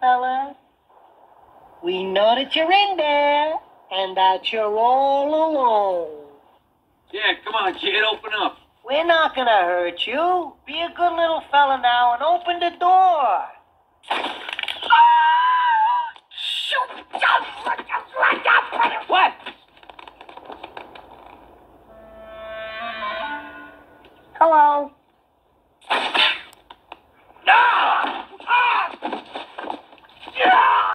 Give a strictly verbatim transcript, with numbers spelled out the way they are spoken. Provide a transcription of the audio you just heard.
fella. We know that you're in there, and that you're all alone. Yeah, come on, kid, open up. We're not gonna hurt you. Be a good little fella now and open the door.